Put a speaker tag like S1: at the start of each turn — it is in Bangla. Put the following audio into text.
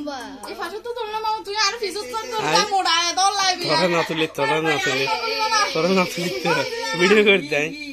S1: এই পাশে তো তোর না মামা তুই আর ফিজত কর তোর মোড়ায় দল লাইবি
S2: তোরা না তুলি ভিডিও করে দেয়